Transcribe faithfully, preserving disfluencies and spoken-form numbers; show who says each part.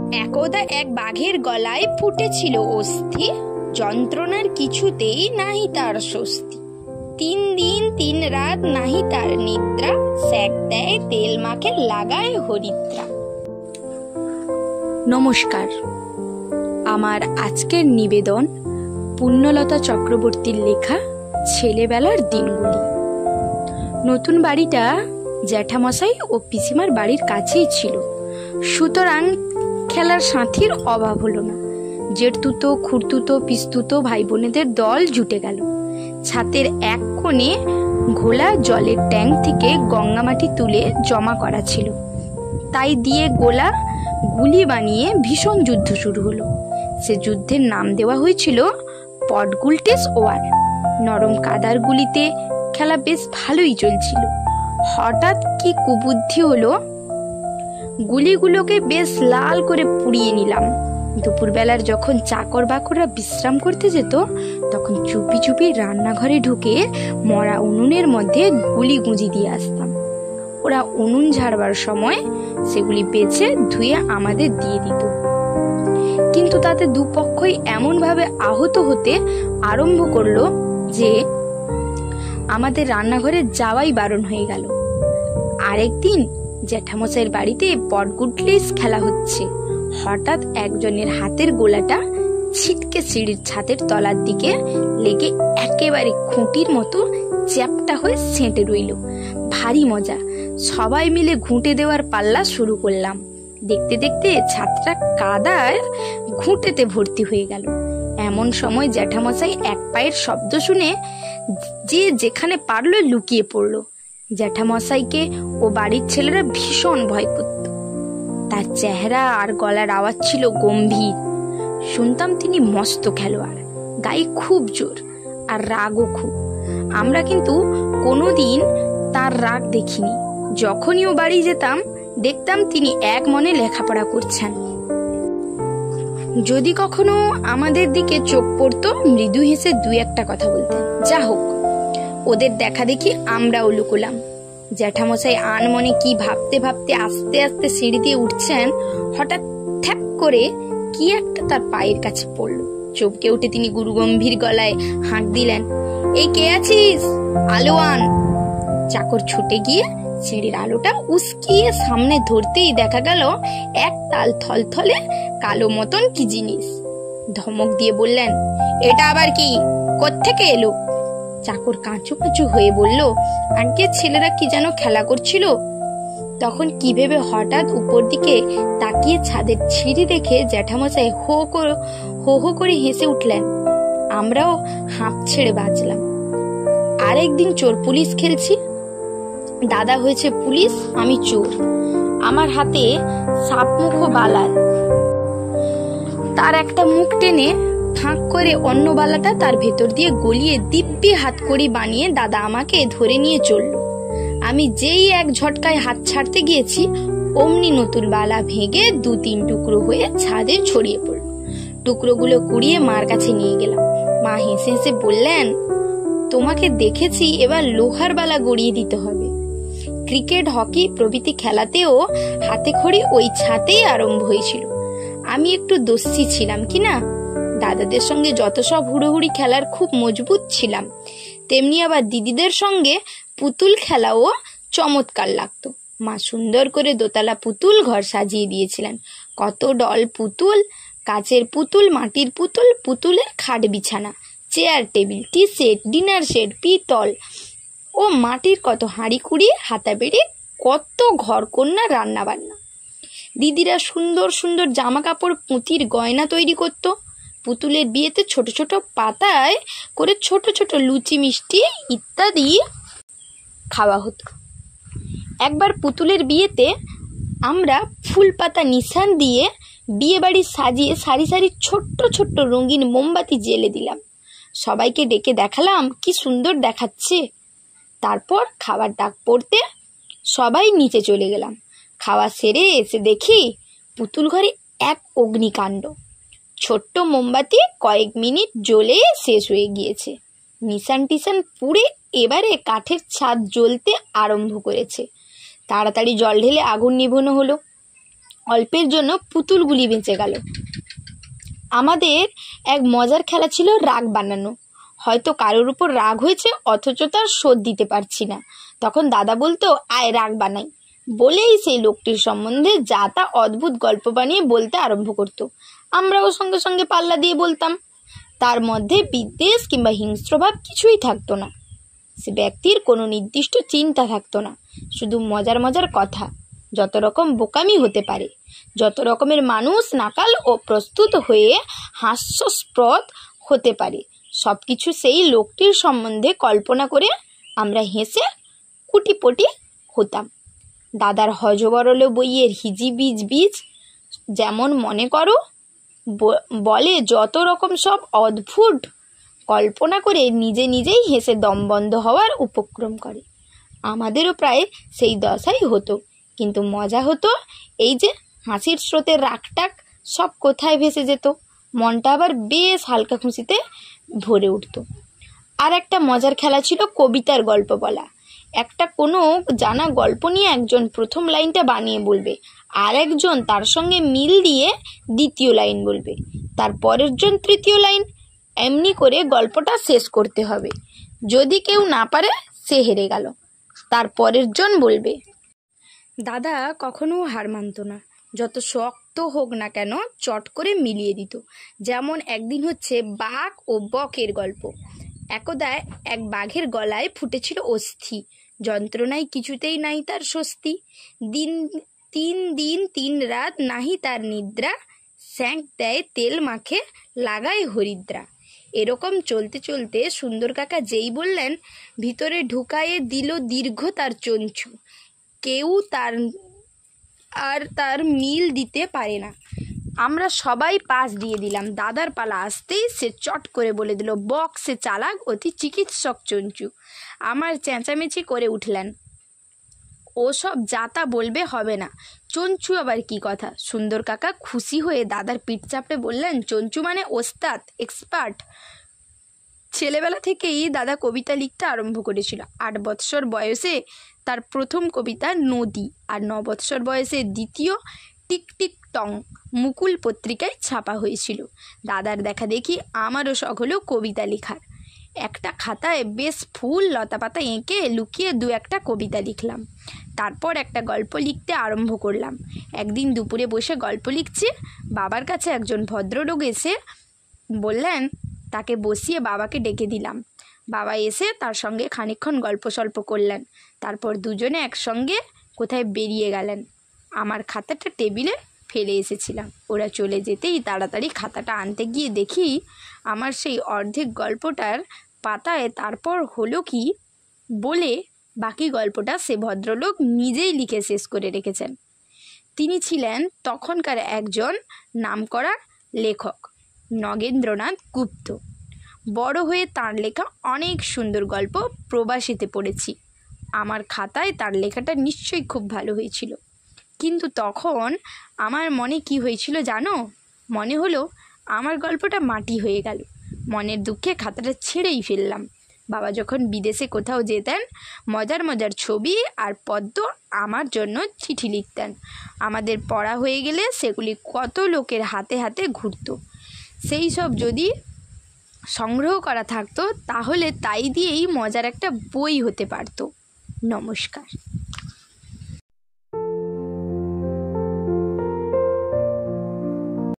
Speaker 1: একদা এক বাঘের গলায় ফুটেছিল অস্থি, যন্ত্রণার কিছুতেই নাহি তার স্বস্তি। তিন দিন তিন রাত নাহি তার নিদ্রা, স্যাক দেয় তেল মাখে লাগায় হরিদ্রা। নমস্কার, আমার আজকের নিবেদন পুণ্যলতা চক্রবর্তীর লেখা ছেলেবেলার দিনগুলি। নতুন বাড়িটা জ্যাঠামশাই ও পিসিমার বাড়ির কাছেই ছিল, সুতরাং খেলার সাথীর অভাব হলো না। জেঠতুতো, খুড়তুতো, পিসতুতো ভাই বোনেদের দল জুটে গেল। ছাতের এক কোণে ঘোলা জলের ট্যাঙ্ক থেকে গঙ্গা মাটি তুলে জমা করা ছিল, তাই দিয়ে গোলা গুলি বানিয়ে ভীষণ যুদ্ধ শুরু হলো। সে যুদ্ধের নাম দেওয়া হয়েছিল পটগুলটেস ওয়ার। নরম কাদার গুলিতে খেলা বেশ ভালোই চলছিল। হঠাৎ কি কুবুদ্ধি হলো, গুলিগুলোকে বেশ লাল করে পুড়িয়ে নিলাম। দুপুরবেলার যখন চাকর বাকররা বিশ্রাম করতে যেত, তখন চুপি চুপি রান্নাঘরে ঢুকে মরা উনুনের মধ্যে গুলি গুঁজি দিয়ে আসতাম। ওরা উনুন ঝাড়বার সময় সেগুলি বেছে ধুয়ে আমাদের দিয়ে দিত। কিন্তু তাতে দুপক্ষই এমন ভাবে আহত হতে আরম্ভ করলো যে আমাদের রান্নাঘরে যাওয়াই বারণ হয়ে গেল। আরেকদিন জ্যাঠামশাইয়ের বাড়িতে পটগুলটেস খেলা হচ্ছে। হঠাৎ একজনের হাতের গোলাটা ছিটকে সিঁড়ির ছাদের তলার দিকে লেগে একেবারে খুঁটির মতো চ্যাপটা হয়ে সেঁটে রইল। ভারী মজা, সবাই মিলে ঘুঁটে দেওয়ার পাল্লা শুরু করলাম। দেখতে দেখতে ছাদটা কাদার ঘুঁটেতে ভর্তি হয়ে গেল। এমন সময় জ্যাঠামশাই এক পায়ের শব্দ শুনে যে যেখানে পারলো লুকিয়ে পড়লো। জ্যাঠামশাইকে ও বাড়ির ছেলেরা ভীষণ ভয় করত। তার চেহারা আর গলার আওয়াজ ছিল গম্ভীর। শুনতাম তিনি মস্ত খেলোয়াড়, গায়ে খুব জোর আর রাগও খুব। আমরা কিন্তু কোনোদিন তার রাগ দেখিনি। যখনই ও বাড়ি যেতাম, দেখতাম তিনি এক মনে লেখাপড়া করছেন। যদি কখনো আমাদের দিকে চোখ পড়তো, মৃদু হেসে দুই একটা কথা বলতেন। যা হোক, ওদের দেখা দেখি আমরাও লুকোলাম। জ্যাঠামশাই আনমনে কি ভাবতে ভাবতে আস্তে আস্তে সিঁড়ি দিয়ে উঠছেন, হঠাৎ ঠ্যাপ করে কি একটা তার পায়ের কাছে পড়লো। চমকে উঠে তিনি গুরুগম্ভীর গলায় হাঁক দিলেন, এই কে আছিস? আলো আন। চাকর ছুটে গিয়ে সিঁড়ির আলোটা উস্কিয়ে সামনে ধরতেই দেখা গেল এক তাল থলথলে কালো মতন কি জিনিস। ধমক দিয়ে বললেন, এটা আবার কি? কোত্থেকে এলো? চাকর কাঁচু কাঁচু হয়ে বলল, আগে ছেলেরা কি যেন খেলা করছিল। তখন কি ভেবে হঠাৎ উপর দিকে তাকিয়ে ছাদের ছিঁড়ি দেখে জ্যাঠামশাই হো হো হো করে হেসে উঠলেন। আমরাও হাঁপ ছেড়ে বাঁচলাম। আরেকদিন চোর পুলিশ খেলছি। দাদা হয়েছে পুলিশ, আমি চোর। আমার হাতে সাপমুখ বালাল। তার একটা মুখ টেনে ফাঁক করে অন্য বালাটা তার ভেতর দিয়ে গলিয়ে দিব্যি হাতকড়ি বানিয়ে দাদা আমাকে ধরে নিয়ে চলল। আমি যেই এক ঝটকায় হাত ছাড়তে গিয়েছি, অমনি নতুন বালা ভেঙে দু তিন টুকরো হয়ে ছাদে ছড়িয়ে পড়ল। টুকরোগুলো কুড়িয়ে মার কাছে নিয়ে গেলাম। মা হেসে হেসে বললেন, তোমাকে দেখেছি, এবার লোহার বালা গড়িয়ে দিতে হবে। ক্রিকেট, হকি প্রভৃতি খেলাতেও হাতে খড়ি ওই ছাতেই আরম্ভ হয়েছিল। আমি একটু দস্যি ছিলাম কিনা। দাদাদের সঙ্গে যত সব হুড়োহুড়ি খেলার খুব মজবুত ছিলাম, তেমনি আবার দিদিদের সঙ্গে পুতুল খেলাও চমৎকার লাগতো। মা সুন্দর করে দোতলা পুতুল ঘর সাজিয়ে দিয়েছিলেন। কত ডল পুতুল, কাচের পুতুল, মাটির পুতুল, পুতুলের খাট বিছানা, chair table, tea set, dinner set, পিতল ও মাটির কত হাঁড়ি কুড়ি, হাতা বেড়ে, কত ঘর কন্যা রান্না বান্না। দিদিরা সুন্দর সুন্দর জামা কাপড়, পুঁতির গয়না তৈরি করতো। পুতুলের বিয়েতে ছোট ছোট পাতায় করে ছোট ছোট লুচি, মিষ্টি ইত্যাদি খাওয়া হতো। একবার পুতুলের বিয়েতে আমরা ফুল পাতা নিশান দিয়ে বিয়ে বাড়ি সাজিয়ে সারি সারি ছোট্ট ছোট্ট রঙিন মোমবাতি জ্বেলে দিলাম। সবাইকে ডেকে দেখালাম কি সুন্দর দেখাচ্ছে। তারপর খাবার ডাক পড়তে সবাই নিচে চলে গেলাম। খাওয়া সেরে এসে দেখি পুতুল ঘরে এক অগ্নিকাণ্ড। ছোট্ট মোমবাতি কয়েক মিনিট জ্বলে শেষ হয়ে গিয়েছে। নিশান টিশান পুড়ে এবারে কাঠের ছাদ জ্বলতে আরম্ভ করেছে। তাড়াতাড়ি জল ঢেলে আগুন নিভানো হলো। অল্পের জন্য পুতুলগুলি বেঁচে গেল। আমাদের এক মজার খেলা ছিল রাগ বানানো। হয়তো কারোর উপর রাগ হয়েছে, অথচ তার শোধ দিতে পারছি না। তখন দাদা বলতো, আয় রাগ বানাই, বলেই সেই লোকটির সম্বন্ধে যা তা অদ্ভুত গল্প বানিয়ে বলতে আরম্ভ করত। আমরাও সঙ্গে সঙ্গে পাল্লা দিয়ে বলতাম। তার মধ্যে বিদ্বেষ কিংবা হিংস্রভাব কিছুই থাকতো না। সে ব্যক্তির কোনো নির্দিষ্ট চিন্তা থাকতো না, শুধু মজার মজার কথা। যত রকম বোকামি হতে পারে, যত রকমের মানুষ নাকাল ও প্রস্তুত হয়ে হাস্যস্পদ হতে পারে, সব কিছু সেই লোকটির সম্বন্ধে কল্পনা করে আমরা হেসে কুটিপটি হতাম। দাদার হজবরল বইয়ের হিজি বীজ বীজ যেমন মনে করো বলে যত রকম সব অদ্ভুত কল্পনা করে নিজে নিজেই হেসে দম বন্ধ হওয়ার উপক্রম করে। আমাদেরও প্রায় সেই দশাই হতো, কিন্তু মজা হতো এই যে হাসির স্রোতের রাগটাক সব কোথায় ভেসে যেত, মনটা আবার বেশ হালকা খুশিতে ভরে উঠত। আর একটা মজার খেলা ছিল কবিতার গল্প বলা। একটা কোনো জানা গল্প নিয়ে একজন প্রথম লাইনটা বানিয়ে বলবে, আর একজন তার সঙ্গে মিল দিয়ে দ্বিতীয় লাইন বলবে, তার পরের জন তৃতীয় লাইন, এমনি করে গল্পটা শেষ করতে হবে। যদি কেউ না পারে সে হেরে গেল, তার পরের জন বলবে। দাদা কখনো হার মানত না, যত শক্ত হোক না কেন চট করে মিলিয়ে দিত। যেমন একদিন হচ্ছে বাঘ ও বকের গল্প। একদা এক বাঘের গলায় ফুটেছিল অস্থি, যন্ত্রণায় কিছুতেই নাই তার স্বস্তি। দিন তিন দিন তিন রাত নাহি তার নিদ্রা, স্যাঁক দেয় তেল মাখে লাগায় হরিদ্রা। এরকম চলতে চলতে সুন্দর কাকা যেই বললেন, ভিতরে ঢুকায়ে দিল দীর্ঘ তার চঞ্চু, কেউ তার আর তার মিল দিতে পারে না। আমরা সবাই পাশ দিয়ে দিলাম। দাদার পালা আসতেই সে চট করে বলে দিল, বক সে চালাক অতি চিকিৎসক চঞ্চু। আমার চেঁচামেচি করে উঠলেন, ওসব যাতা বলবে হবে না, চঞ্চু আবার কি কথা। সুন্দর কাকা খুশি হয়ে দাদার পিঠ চাপড়ে বললেন, চঞ্চু মানে ওস্তাদ, এক্সপার্ট। ছেলেবেলা থেকেই দাদা কবিতা লিখতে আরম্ভ করেছিল। আট বৎসর বয়সে তার প্রথম কবিতা নদী, আর ন বৎসর বয়সে দ্বিতীয় টিক টিক টং মুকুল পত্রিকায় ছাপা হয়েছিল। দাদার দেখা দেখি আমারও শখ হলো কবিতা লেখার। একটা খাতায় বেশ ফুল লতা পাতা এঁকে লুকিয়ে দু একটা কবিতা লিখলাম। তারপর একটা গল্প লিখতে আরম্ভ করলাম। একদিন দুপুরে বসে গল্প লিখছি, বাবার কাছে একজন ভদ্রলোক এসে বললেন, তাকে বসিয়ে বাবাকে ডেকে দিলাম। বাবা এসে তার সঙ্গে খানিকক্ষণ গল্প সল্প করলেন। তারপর দুজনে একসঙ্গে কোথায় বেরিয়ে গেলেন। আমার খাতাটা টেবিলে ফেলে এসেছিলাম। ওরা চলে যেতেই তাড়াতাড়ি খাতাটা আনতে গিয়ে দেখি আমার সেই অর্ধেক গল্পটার পাতায় তারপর হলো কি বলে বাকি গল্পটা সে ভদ্রলোক নিজেই লিখে শেষ করে রেখেছেন। তিনি ছিলেন তখনকার একজন নামকরা লেখক, নগেন্দ্রনাথ গুপ্ত। বড় হয়ে তাঁর লেখা অনেক সুন্দর গল্প প্রবাসীতে পড়েছি। আমার খাতায় তার লেখাটা নিশ্চয়ই খুব ভালো হয়েছিল। কিন্তু তখন আমার মনে কি হয়েছিল জানো? মনে হলো আমার গল্পটা মাটি হয়ে গেল। মনের দুঃখে খাতাটা ছেড়েই ফেললাম। বাবা যখন বিদেশে কোথাও যেতেন, মজার মজার ছবি আর পদ্ম আমার জন্য চিঠি লিখতেন। আমাদের পড়া হয়ে গেলে সেগুলি কত লোকের হাতে হাতে ঘুরত। সেই সব যদি সংগ্রহ করা থাকতো তাহলে তাই দিয়েই মজার একটা বই হতে পারত। নমস্কার।